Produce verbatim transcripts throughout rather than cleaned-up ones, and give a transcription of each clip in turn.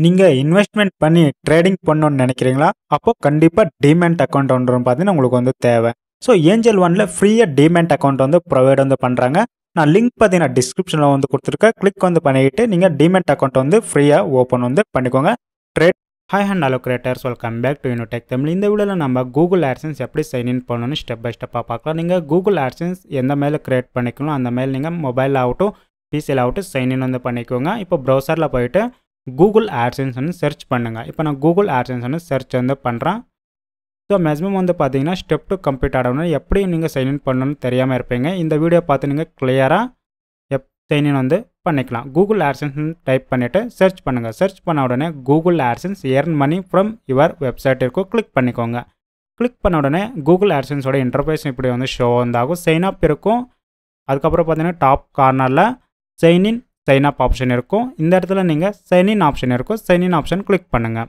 நீங்கள் இன்வெஸ்ட்மெண்ட் பண்ணி ட்ரேடிங் பண்ணணும்னு நினைக்கிறீங்களா? அப்போ கண்டிப்பாக டிமேட் அக்கௌண்ட் ஒன்று பார்த்தீங்கன்னா உங்களுக்கு வந்து தேவை. ஸோ ஏஞ்சல் ஒன்ல ஃப்ரீயாக டிமேட் அக்கௌண்ட் வந்து ப்ரொவைட் வந்து பண்ணுறாங்க. நான் லிங்க் பார்த்தீங்கன்னா டிஸ்கிரிப்ஷனில் வந்து கொடுத்துருக்கேன். கிளிக் வந்து பண்ணிக்கிட்டு நீங்கள் டிமேட் அக்கௌண்ட் வந்து ஃப்ரீயாக ஓப்பன் வந்து பண்ணிக்கோங்க. Trade hi and hello creators, welcome back to Unitech Tamil. இந்த வீடியோவில் நம்ம கூகுள் AdSense எப்படி சைன்இன் பண்ணணும்னு ஸ்டெப் பை ஸ்டெப்பாக பார்க்கலாம். நீங்கள் கூகுள் AdSense எந்த மேலே கிரியேட் பண்ணிக்கணும் அந்த மேலே நீங்கள் மொபைல் ஆகட்டும் பிசியில் ஆகட்டும் சைன்இன் வந்து பண்ணிக்கோங்க. இப்போ ப்ரௌசரில் போயிட்டு கூகுள் AdSense வந்து சர்ச் பண்ணுங்கள். இப்போ நான் கூகுள் AdSense வந்து சர்ச் வந்து பண்ணுறேன். ஸோ மேக்ஸிமம் வந்து பார்த்தீங்கன்னா ஸ்டெப் டூ கம்ப்ளீட் ஆகணும். எப்படி நீங்கள் சைன்இன் பண்ணணும்னு தெரியாமல் இருப்பீங்க. இந்த வீடியோ பார்த்து நீங்கள் கிளியராக எப் சைன்இன் வந்து பண்ணிக்கலாம். கூகுள் AdSense டைப் பண்ணிவிட்டு சர்ச் பண்ணுங்கள். சர்ச் பண்ண உடனே Google AdSense earn money from your website இருக்கும், கிளிக் பண்ணிக்கோங்க. கிளிக் பண்ண உடனே கூகுள் AdSenseோட இன்டர்ஃபேஸ் இப்படி வந்து ஷோ வந்தாகும். சைன் அப் இருக்கும். அதுக்கப்புறம் பார்த்தீங்கன்னா டாப் கார்னரில் சைன்இன் சைன் அப் ஆப்ஷன் இருக்கும். இந்த இடத்துல நீங்கள் சைன்இன் ஆப்ஷன் இருக்கும். சைன்இன் ஆப்ஷன் கிளிக் பண்ணுங்கள்.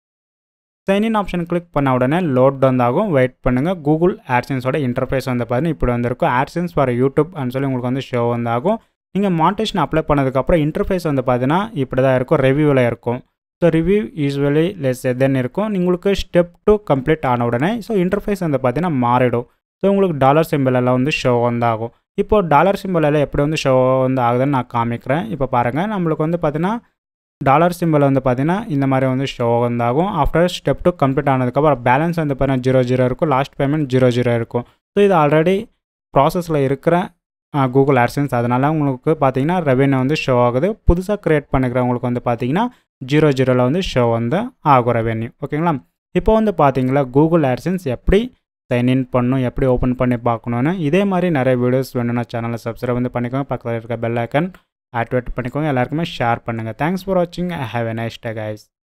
சைன்இன் ஆப்ஷன் கிளிக் பண்ண உடனே லோட் வந்தாகும். வெயிட் பண்ணுங்கள். கூகுள் AdSenseோட இன்டர்ஃபேஸ் வந்து பார்த்தீங்கன்னா இப்படி வந்திருக்கும். AdSense ஃபார் யூடியூப் அப்படின்னு சொல்லி உங்களுக்கு வந்து ஷோ வந்தாகும். நீங்கள் மானிட்டேஷன் அப்ளை பண்ணதுக்கப்புறம் இன்டர்ஃபேஸ் வந்து பார்த்தீங்கன்னா இப்படி தான் இருக்கும். ரிவ்யூவில் இருக்கும். So review usually less than இருக்கும். உங்களுக்கு ஸ்டெப் டூ கம்ப்ளீட் ஆன உடனே ஸோ இன்டர்ஃபேஸ் வந்து பார்த்தீங்கன்னா மாறிடும். ஸோ உங்களுக்கு டாலர் சிம்பிள் எல்லாம் வந்து ஷோ வந்தாகும். இப்போது டாலர் சிம்பிள் எல்லாம் எப்படி வந்து ஷோ வந்து ஆகுதுன்னு நான் காமிக்கிறேன். இப்போ பாருங்கள், நம்மளுக்கு வந்து பார்த்தீங்கன்னா டாலர் சிம்பிள் வந்து பார்த்தீங்கன்னா இந்த மாதிரி வந்து ஷோ வந்தாகும். ஆஃப்டர் ஸ்டெப் டூ கம்ப்ளீட் ஆனதுக்கப்புறம் பேலன்ஸ் வந்து பார்த்தீங்கன்னா ஜீரோ ஜீரோ இருக்கும். லாஸ்ட் பேமெண்ட் ஜீரோ ஜீரோ இருக்கும். ஸோ இது ஆல்ரெடி ப்ராசஸில் இருக்கிற கூகுள் AdSense, அதனால் உங்களுக்கு பார்த்தீங்கன்னா ரெவென்யூ வந்து ஷோ ஆகுது. புதுசாக க்ரியேட் பண்ணிக்கிறவங்களுக்கு வந்து பார்த்தீங்கன்னா ஜீரோ ஜீரோவில் வந்து ஷோ வந்து ஆகும் ரெவென்யூ. ஓகேங்களா? இப்போ வந்து பார்த்தீங்களா கூகுள் AdSense எப்படி சைன்இன் பண்ணணும், எப்படி ஓப்பன் பண்ணி பார்க்கணுன்னு. இதே மாதிரி நிறைய வீடியோஸ் வேணும்னா சேனலை சப்ஸ்கிரைப் வந்து பண்ணிக்கோங்க. பக்கத்தில் இருக்க பெல் ஐக்கன் ஆக்டிவேட் பண்ணிக்கோங்க. எல்லாருக்குமே ஷேர் பண்ணுங்கள். தேங்க்ஸ் ஃபார் வாட்சிங். Have a nice day guys.